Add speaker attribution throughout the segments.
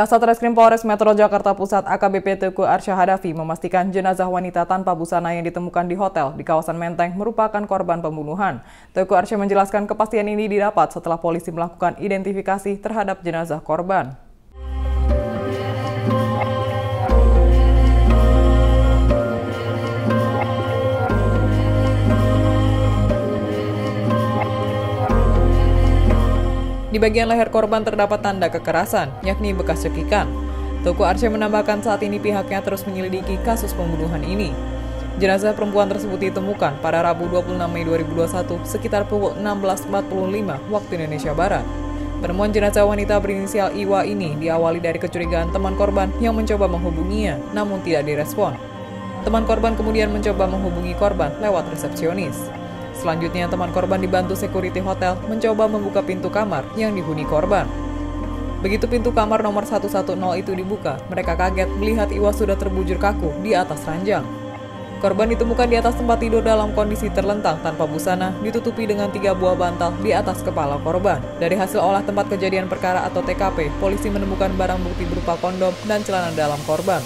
Speaker 1: Kasat Reskrim Polres Metro Jakarta Pusat AKBP Teguh Arsya Hadafi memastikan jenazah wanita tanpa busana yang ditemukan di hotel di kawasan Menteng merupakan korban pembunuhan. Teguh Arsya menjelaskan kepastian ini didapat setelah polisi melakukan identifikasi terhadap jenazah korban. Di bagian leher korban terdapat tanda kekerasan, yakni bekas cekikan. Teguh Arsya menambahkan saat ini pihaknya terus menyelidiki kasus pembunuhan ini. Jenazah perempuan tersebut ditemukan pada Rabu 26 Mei 2021 sekitar pukul 16.45 waktu Indonesia Barat. Penemuan jenazah wanita berinisial Iwa ini diawali dari kecurigaan teman korban yang mencoba menghubunginya, namun tidak direspon. Teman korban kemudian mencoba menghubungi korban lewat resepsionis. Selanjutnya, teman korban dibantu security hotel mencoba membuka pintu kamar yang dihuni korban. Begitu pintu kamar nomor 110 itu dibuka, mereka kaget melihat Iwa sudah terbujur kaku di atas ranjang. Korban ditemukan di atas tempat tidur dalam kondisi terlentang tanpa busana, ditutupi dengan 3 buah bantal di atas kepala korban. Dari hasil olah tempat kejadian perkara atau TKP, polisi menemukan barang bukti berupa kondom dan celana dalam korban.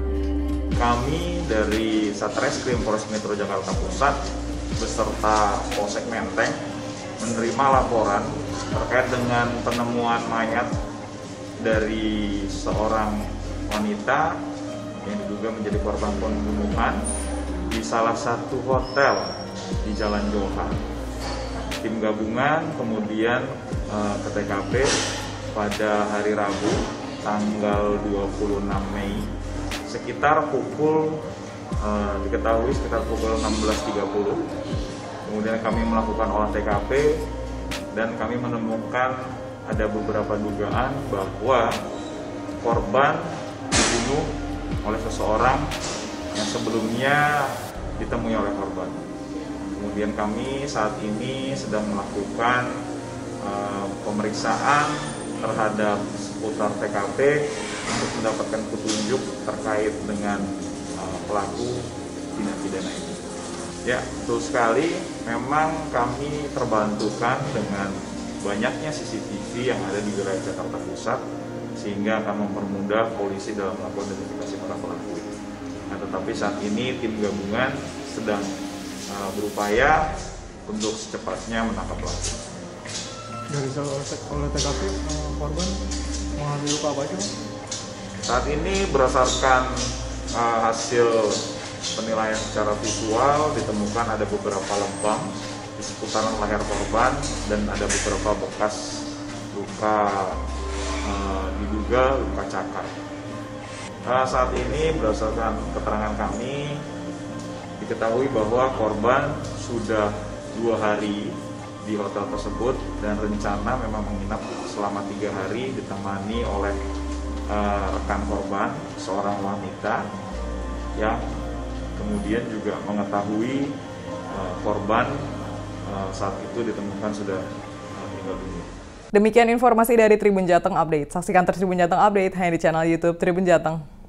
Speaker 2: Kami dari Satreskrim Polres Metro Jakarta Pusat beserta Polsek Menteng menerima laporan terkait dengan penemuan mayat dari seorang wanita yang diduga menjadi korban pembunuhan di salah satu hotel di Jalan Johar. Tim gabungan kemudian ke TKP pada hari Rabu tanggal 26 Mei sekitar pukul diketahui sekitar pukul 16.30. Kemudian kami melakukan olah TKP dan kami menemukan ada beberapa dugaan bahwa korban dibunuh oleh seseorang yang sebelumnya ditemui oleh korban. Kemudian kami saat ini sedang melakukan pemeriksaan terhadap seputar TKP untuk mendapatkan petunjuk terkait dengan pelaku tindak pidana ini. Ya, betul sekali. Memang kami terbantukan dengan banyaknya CCTV yang ada di wilayah Jakarta Pusat, sehingga akan mempermudah polisi dalam melakukan identifikasi para pelaku. Nah, tetapi saat ini tim gabungan sedang berupaya untuk secepatnya menangkap pelaku.
Speaker 3: Dari oleh TKP, korban mengalami luka apa aja?
Speaker 2: Saat ini berdasarkan hasil penilaian secara visual ditemukan ada beberapa lubang di seputaran leher korban dan ada beberapa bekas luka diduga luka cakar. Saat ini berdasarkan keterangan kami diketahui bahwa korban sudah 2 hari di hotel tersebut dan rencana memang menginap selama 3 hari ditemani oleh rekan korban, seorang wanita yang kemudian juga mengetahui korban saat itu ditemukan sudah meninggal dunia.
Speaker 1: Demikian informasi dari Tribun Jateng Update. Saksikan Tribun Jateng Update hanya di channel YouTube Tribun Jateng.